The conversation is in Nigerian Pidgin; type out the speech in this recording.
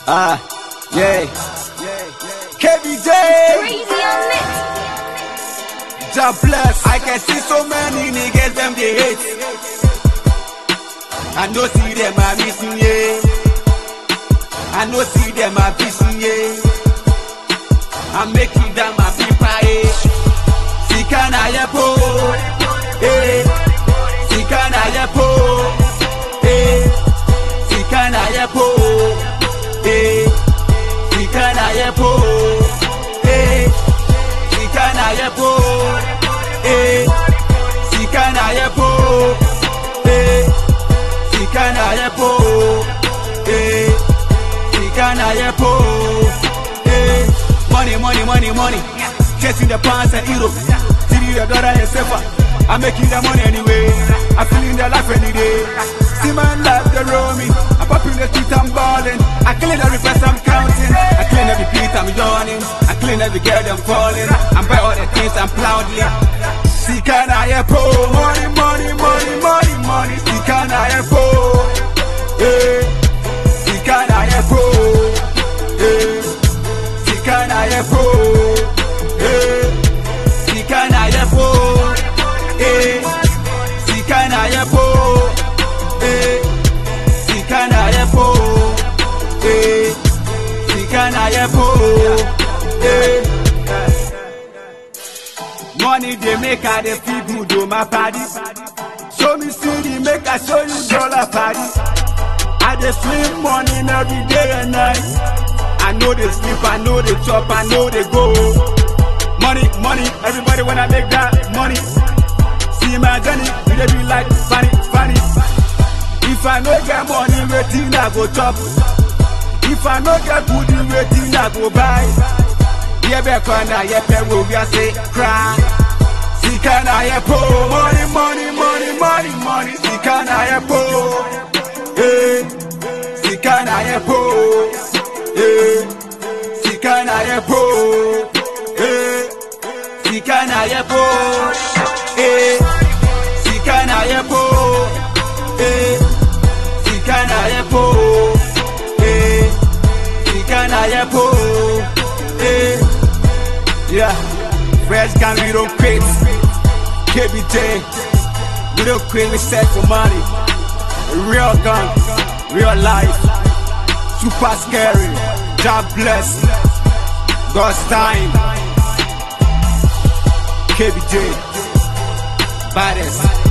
Yeah. KBJ. Crazy on it. God bless. I can see so many niggas them they hate. I no see them a missing, yeah. I no see them a missing, yeah. I'm making them a people, yeah. Sikana yepo, eh. Sikana yepo, eh. Sikana yepo, eh. Sikana yepo, eh. Sikana yepo, eh. Sikana yepo, eh. Sikana yepo, eh. Sikana yepo, eh. Money, money, money, money. Chasing the pounds and euros. See your daughter and safer. I'm making the money anyway. I'm feeling the life any day. See my life, they roll me. I'm popping the street, I'm balling. I clean every place, I'm counting. I clean every beat, I'm yawning. I clean every girl, I'm falling. I'm buy all the things, I'm proudly. Sikana yepo, money, money, money, money, money. Sikana yepo, eh. Sikana yepo, eh. Sikana yepo, eh. Sikana yepo, eh. Sikana yepo, eh. Sikana yepo, eh. Sikana yepo, eh. Money they make I dey feel good on my body. Show me city, make I show you dollar party. I dey sleep morning every day and night. I know they sleep, I know they chop, I know they go. Money, money, everybody wanna make that money. See my journey, it dey be like funny, funny. If I no get money, waiting I go chop. If I no get food, waiting I go buy. Yebe kwana yepe wo we say cry. Sikana yepo, money, money, money, money, money. Sikana yepo, eh. Sikana yepo, eh. Sikana yepo, eh. Sikana yepo, eh. Sikana yepo, eh. Sikana yepo, eh. Sikana yepo, eh. Yeah, fresh gun, we don't quit. KBJ, we don't quit, we set for money. A real gun, real life. Super scary. God bless. God's time. KBJ, baddest.